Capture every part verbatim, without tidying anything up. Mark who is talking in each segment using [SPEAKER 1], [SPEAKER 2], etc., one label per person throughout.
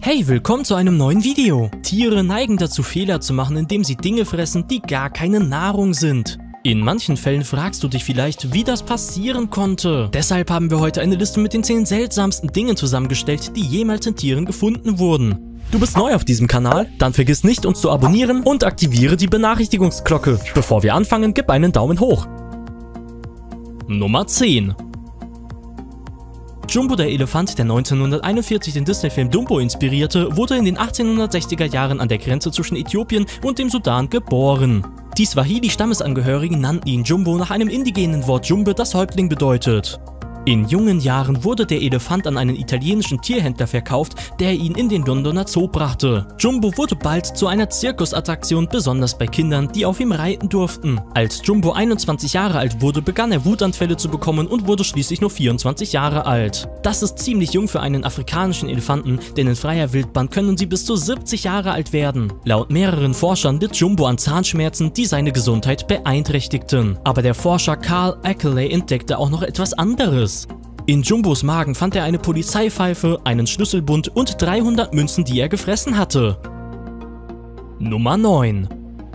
[SPEAKER 1] Hey, willkommen zu einem neuen Video. Tiere neigen dazu, Fehler zu machen, indem sie Dinge fressen, die gar keine Nahrung sind. In manchen Fällen fragst du dich vielleicht, wie das passieren konnte. Deshalb haben wir heute eine Liste mit den zehn seltsamsten Dingen zusammengestellt, die jemals in Tieren gefunden wurden. Du bist neu auf diesem Kanal? Dann vergiss nicht, uns zu abonnieren und aktiviere die Benachrichtigungsglocke. Bevor wir anfangen, gib einen Daumen hoch. Nummer zehn. Jumbo, der Elefant, der neunzehnhunderteinundvierzig den Disney-Film Dumbo inspirierte, wurde in den achtzehnhundertsechziger Jahren an der Grenze zwischen Äthiopien und dem Sudan geboren. Die Swahili-Stammesangehörigen nannten ihn Jumbo nach einem indigenen Wort Jumbe, das Häuptling bedeutet. In jungen Jahren wurde der Elefant an einen italienischen Tierhändler verkauft, der ihn in den Londoner Zoo brachte. Jumbo wurde bald zu einer Zirkusattraktion, besonders bei Kindern, die auf ihm reiten durften. Als Jumbo einundzwanzig Jahre alt wurde, begann er Wutanfälle zu bekommen und wurde schließlich nur vierundzwanzig Jahre alt. Das ist ziemlich jung für einen afrikanischen Elefanten, denn in freier Wildbahn können sie bis zu siebzig Jahre alt werden. Laut mehreren Forschern litt Jumbo an Zahnschmerzen, die seine Gesundheit beeinträchtigten. Aber der Forscher Carl Ackley entdeckte auch noch etwas anderes. In Jumbos Magen fand er eine Polizeipfeife, einen Schlüsselbund und dreihundert Münzen, die er gefressen hatte. Nummer neun.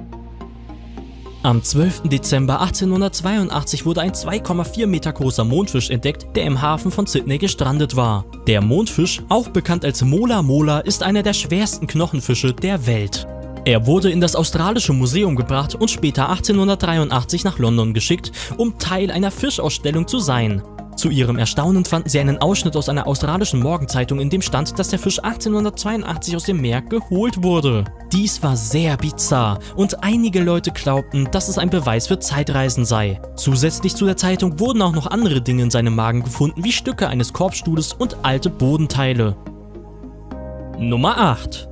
[SPEAKER 1] Am zwölften Dezember achtzehnhundertzweiundachtzig wurde ein zwei Komma vier Meter großer Mondfisch entdeckt, der im Hafen von Sydney gestrandet war. Der Mondfisch, auch bekannt als Mola Mola, ist einer der schwersten Knochenfische der Welt. Er wurde in das Australische Museum gebracht und später achtzehnhundertdreiundachtzig nach London geschickt, um Teil einer Fischausstellung zu sein. Zu ihrem Erstaunen fanden sie einen Ausschnitt aus einer australischen Morgenzeitung, in dem stand, dass der Fisch achtzehnhundertzweiundachtzig aus dem Meer geholt wurde. Dies war sehr bizarr und einige Leute glaubten, dass es ein Beweis für Zeitreisen sei. Zusätzlich zu der Zeitung wurden auch noch andere Dinge in seinem Magen gefunden, wie Stücke eines Korbstuhles und alte Bodenteile. Nummer acht.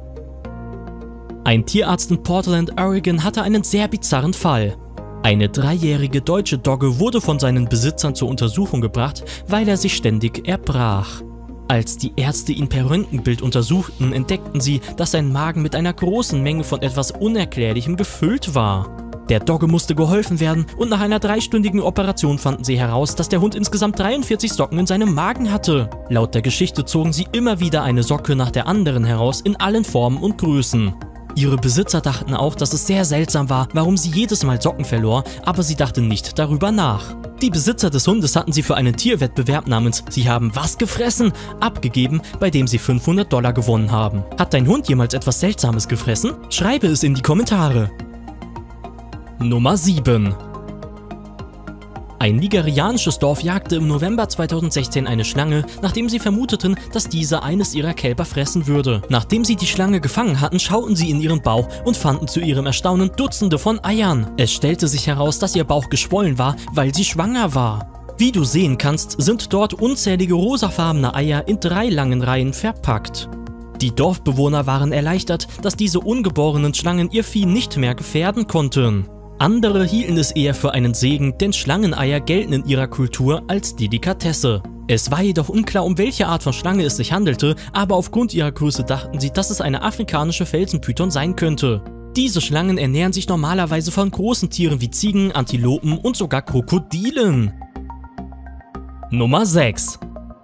[SPEAKER 1] Ein Tierarzt in Portland, Oregon hatte einen sehr bizarren Fall. Eine dreijährige deutsche Dogge wurde von seinen Besitzern zur Untersuchung gebracht, weil er sich ständig erbrach. Als die Ärzte ihn per Röntgenbild untersuchten, entdeckten sie, dass sein Magen mit einer großen Menge von etwas Unerklärlichem gefüllt war. Der Dogge musste geholfen werden und nach einer dreistündigen Operation fanden sie heraus, dass der Hund insgesamt dreiundvierzig Socken in seinem Magen hatte. Laut der Geschichte zogen sie immer wieder eine Socke nach der anderen heraus, in allen Formen und Größen. Ihre Besitzer dachten auch, dass es sehr seltsam war, warum sie jedes Mal Socken verlor, aber sie dachten nicht darüber nach. Die Besitzer des Hundes hatten sie für einen Tierwettbewerb namens „Sie haben was gefressen?" abgegeben, bei dem sie fünfhundert Dollar gewonnen haben. Hat dein Hund jemals etwas Seltsames gefressen? Schreibe es in die Kommentare. Nummer sieben. Ein nigerianisches Dorf jagte im November zweitausendsechzehn eine Schlange, nachdem sie vermuteten, dass diese eines ihrer Kälber fressen würde. Nachdem sie die Schlange gefangen hatten, schauten sie in ihren Bauch und fanden zu ihrem Erstaunen Dutzende von Eiern. Es stellte sich heraus, dass ihr Bauch geschwollen war, weil sie schwanger war. Wie du sehen kannst, sind dort unzählige rosafarbene Eier in drei langen Reihen verpackt. Die Dorfbewohner waren erleichtert, dass diese ungeborenen Schlangen ihr Vieh nicht mehr gefährden konnten. Andere hielten es eher für einen Segen, denn Schlangeneier gelten in ihrer Kultur als Delikatesse. Es war jedoch unklar, um welche Art von Schlange es sich handelte, aber aufgrund ihrer Größe dachten sie, dass es eine afrikanische Felsenpython sein könnte. Diese Schlangen ernähren sich normalerweise von großen Tieren wie Ziegen, Antilopen und sogar Krokodilen. Nummer sechs.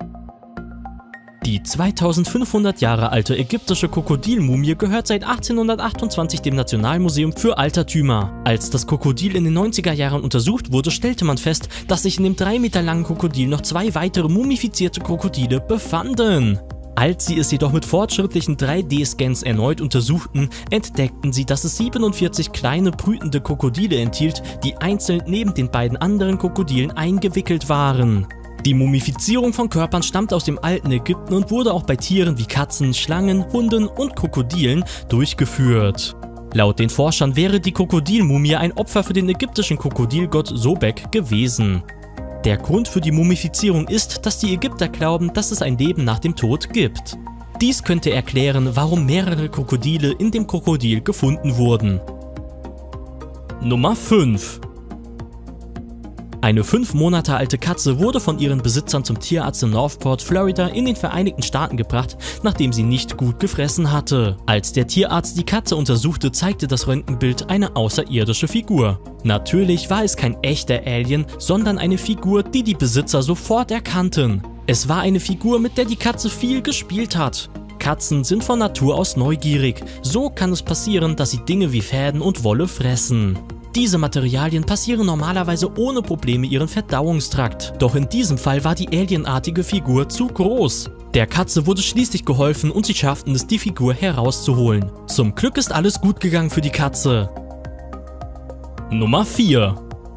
[SPEAKER 1] Die zweitausendfünfhundert Jahre alte ägyptische Krokodilmumie gehört seit achtzehnhundertachtundzwanzig dem Nationalmuseum für Altertümer. Als das Krokodil in den neunziger Jahren untersucht wurde, stellte man fest, dass sich in dem drei Meter langen Krokodil noch zwei weitere mumifizierte Krokodile befanden. Als sie es jedoch mit fortschrittlichen drei D Scans erneut untersuchten, entdeckten sie, dass es siebenundvierzig kleine brütende Krokodile enthielt, die einzeln neben den beiden anderen Krokodilen eingewickelt waren. Die Mumifizierung von Körpern stammt aus dem alten Ägypten und wurde auch bei Tieren wie Katzen, Schlangen, Hunden und Krokodilen durchgeführt. Laut den Forschern wäre die Krokodilmumie ein Opfer für den ägyptischen Krokodilgott Sobek gewesen. Der Grund für die Mumifizierung ist, dass die Ägypter glauben, dass es ein Leben nach dem Tod gibt. Dies könnte erklären, warum mehrere Krokodile in dem Krokodil gefunden wurden. Nummer fünf. Eine fünf Monate alte Katze wurde von ihren Besitzern zum Tierarzt in Northport, Florida in den Vereinigten Staaten gebracht, nachdem sie nicht gut gefressen hatte. Als der Tierarzt die Katze untersuchte, zeigte das Röntgenbild eine außerirdische Figur. Natürlich war es kein echter Alien, sondern eine Figur, die die Besitzer sofort erkannten. Es war eine Figur, mit der die Katze viel gespielt hat. Katzen sind von Natur aus neugierig. So kann es passieren, dass sie Dinge wie Fäden und Wolle fressen. Diese Materialien passieren normalerweise ohne Probleme ihren Verdauungstrakt. Doch in diesem Fall war die alienartige Figur zu groß. Der Katze wurde schließlich geholfen und sie schafften es, die Figur herauszuholen. Zum Glück ist alles gut gegangen für die Katze. Nummer vier.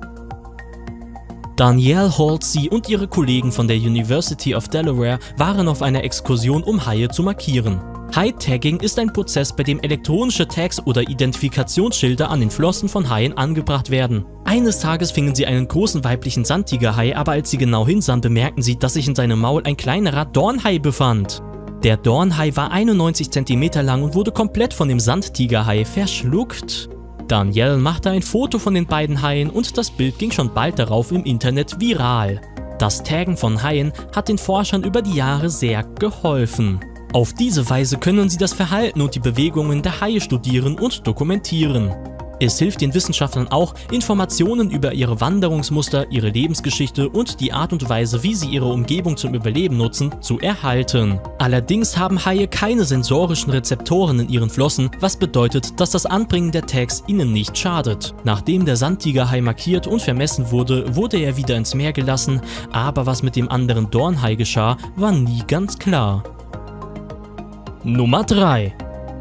[SPEAKER 1] Danielle Halsey und ihre Kollegen von der University of Delaware waren auf einer Exkursion, um Haie zu markieren. Hai-Tagging ist ein Prozess, bei dem elektronische Tags oder Identifikationsschilder an den Flossen von Haien angebracht werden. Eines Tages fingen sie einen großen weiblichen Sandtigerhai, aber als sie genau hinsahen, bemerkten sie, dass sich in seinem Maul ein kleinerer Dornhai befand. Der Dornhai war einundneunzig Zentimeter lang und wurde komplett von dem Sandtigerhai verschluckt. Danielle machte ein Foto von den beiden Haien und das Bild ging schon bald darauf im Internet viral. Das Taggen von Haien hat den Forschern über die Jahre sehr geholfen. Auf diese Weise können sie das Verhalten und die Bewegungen der Haie studieren und dokumentieren. Es hilft den Wissenschaftlern auch, Informationen über ihre Wanderungsmuster, ihre Lebensgeschichte und die Art und Weise, wie sie ihre Umgebung zum Überleben nutzen, zu erhalten. Allerdings haben Haie keine sensorischen Rezeptoren in ihren Flossen, was bedeutet, dass das Anbringen der Tags ihnen nicht schadet. Nachdem der Sandtigerhai markiert und vermessen wurde, wurde er wieder ins Meer gelassen, aber was mit dem anderen Dornhai geschah, war nie ganz klar. Nummer drei.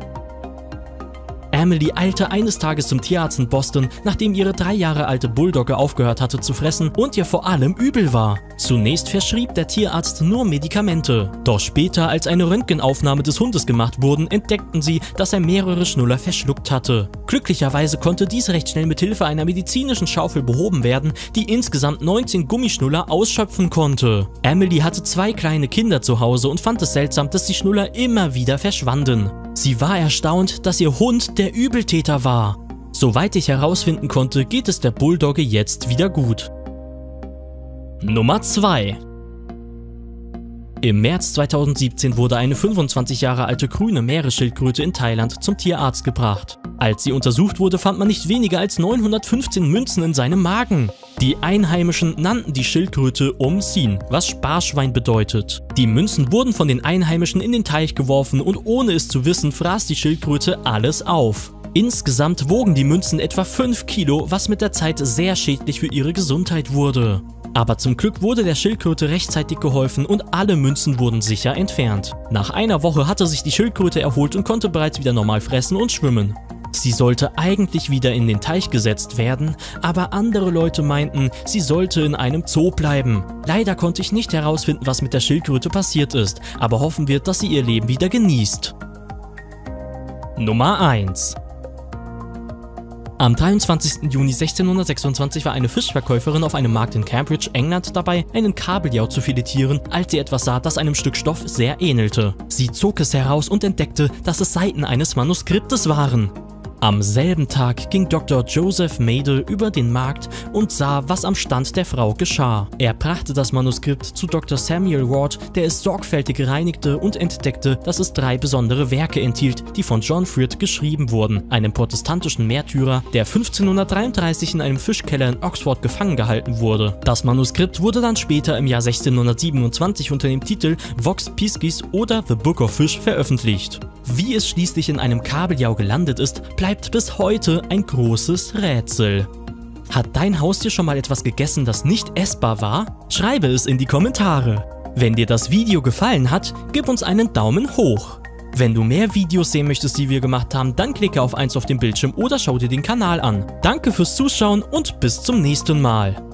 [SPEAKER 1] Emily eilte eines Tages zum Tierarzt in Boston, nachdem ihre drei Jahre alte Bulldogge aufgehört hatte zu fressen und ihr vor allem übel war. Zunächst verschrieb der Tierarzt nur Medikamente. Doch später, als eine Röntgenaufnahme des Hundes gemacht wurde, entdeckten sie, dass er mehrere Schnuller verschluckt hatte. Glücklicherweise konnte dies recht schnell mit Hilfe einer medizinischen Schaufel behoben werden, die insgesamt neunzehn Gummischnuller ausschöpfen konnte. Emily hatte zwei kleine Kinder zu Hause und fand es seltsam, dass die Schnuller immer wieder verschwanden. Sie war erstaunt, dass ihr Hund der Übeltäter war. Soweit ich herausfinden konnte, geht es der Bulldogge jetzt wieder gut. Nummer zwei. Im März zweitausendsiebzehn wurde eine fünfundzwanzig Jahre alte grüne Meeresschildkröte in Thailand zum Tierarzt gebracht. Als sie untersucht wurde, fand man nicht weniger als neunhundertfünfzehn Münzen in seinem Magen. Die Einheimischen nannten die Schildkröte Omsin, was Sparschwein bedeutet. Die Münzen wurden von den Einheimischen in den Teich geworfen und ohne es zu wissen, fraß die Schildkröte alles auf. Insgesamt wogen die Münzen etwa fünf Kilo, was mit der Zeit sehr schädlich für ihre Gesundheit wurde. Aber zum Glück wurde der Schildkröte rechtzeitig geholfen und alle Münzen wurden sicher entfernt. Nach einer Woche hatte sich die Schildkröte erholt und konnte bereits wieder normal fressen und schwimmen. Sie sollte eigentlich wieder in den Teich gesetzt werden, aber andere Leute meinten, sie sollte in einem Zoo bleiben. Leider konnte ich nicht herausfinden, was mit der Schildkröte passiert ist, aber hoffen wir, dass sie ihr Leben wieder genießt. Nummer eins. Am dreiundzwanzigsten Juni sechzehnhundertsechsundzwanzig war eine Fischverkäuferin auf einem Markt in Cambridge, England, dabei, einen Kabeljau zu filetieren, als sie etwas sah, das einem Stück Stoff sehr ähnelte. Sie zog es heraus und entdeckte, dass es Seiten eines Manuskriptes waren. Am selben Tag ging Doktor Joseph Made über den Markt und sah, was am Stand der Frau geschah. Er brachte das Manuskript zu Doktor Samuel Ward, der es sorgfältig reinigte und entdeckte, dass es drei besondere Werke enthielt, die von John Frid geschrieben wurden, einem protestantischen Märtyrer, der fünfzehnhundertdreiunddreißig in einem Fischkeller in Oxford gefangen gehalten wurde. Das Manuskript wurde dann später im Jahr sechzehnhundertsiebenundzwanzig unter dem Titel Vox Piscis oder The Book of Fish veröffentlicht. Wie es schließlich in einem Kabeljau gelandet ist, bleibt bis heute ein großes Rätsel. Hat dein Haustier schon mal etwas gegessen, das nicht essbar war? Schreibe es in die Kommentare. Wenn dir das Video gefallen hat, gib uns einen Daumen hoch. Wenn du mehr Videos sehen möchtest, die wir gemacht haben, dann klicke auf eins auf dem Bildschirm oder schau dir den Kanal an. Danke fürs Zuschauen und bis zum nächsten Mal.